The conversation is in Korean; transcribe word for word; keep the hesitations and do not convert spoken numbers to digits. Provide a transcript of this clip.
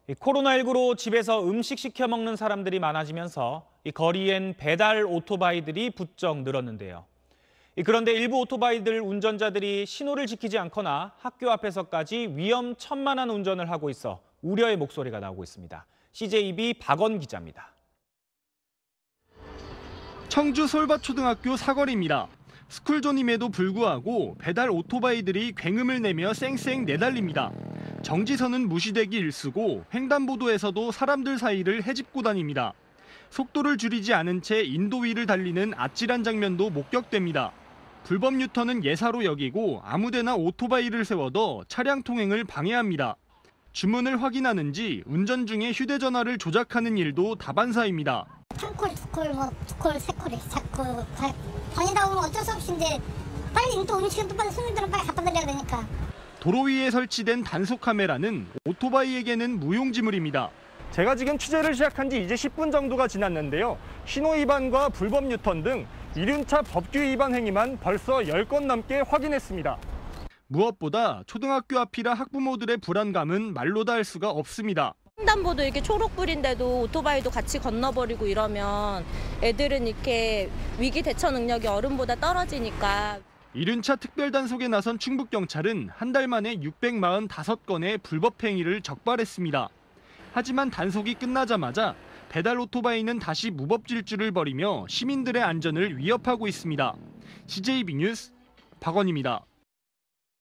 이 코로나십구로 집에서 음식 시켜 먹는 사람들이 많아지면서 이 거리엔 배달 오토바이들이 부쩍 늘었는데요. 이 그런데 일부 오토바이들 운전자들이 신호를 지키지 않거나 학교 앞에서까지 위험천만한 운전을 하고 있어 우려의 목소리가 나오고 있습니다. 씨제이비 박원 기자입니다. 청주 솔밭초등학교 사거리입니다. 스쿨존임에도 불구하고 배달 오토바이들이 굉음을 내며 쌩쌩 내달립니다. 정지선은 무시되기 일쑤고 횡단보도에서도 사람들 사이를 헤집고 다닙니다. 속도를 줄이지 않은 채 인도 위를 달리는 아찔한 장면도 목격됩니다. 불법 유턴은 예사로 여기고 아무데나 오토바이를 세워둬 차량 통행을 방해합니다. 주문을 확인하는지 운전 중에 휴대전화를 조작하는 일도 다반사입니다. 한 콜, 두 콜, 뭐 두 콜, 세 콜이 자꾸 다, 다니다 보면 어쩔 수 없이 이제 빨리 또 음식은 빨리 손님들은 빨리 갖다 드려야 되니까. 도로 위에 설치된 단속 카메라는 오토바이에게는 무용지물입니다. 제가 지금 취재를 시작한 지 이제 십 분 정도가 지났는데요. 신호 위반과 불법 유턴 등 이륜차 법규 위반 행위만 벌써 열 건 넘게 확인했습니다. 무엇보다 초등학교 앞이라 학부모들의 불안감은 말로 다 할 수가 없습니다. 횡단보도 이렇게 초록불인데도 오토바이도 같이 건너버리고 이러면 애들은 이렇게 위기 대처 능력이 어른보다 떨어지니까. 이륜차 특별 단속에 나선 충북경찰은 한 달 만에 육백사십오 건의 불법 행위를 적발했습니다. 하지만 단속이 끝나자마자 배달 오토바이는 다시 무법 질주를 벌이며 시민들의 안전을 위협하고 있습니다. 씨제이비 뉴스 박원입니다.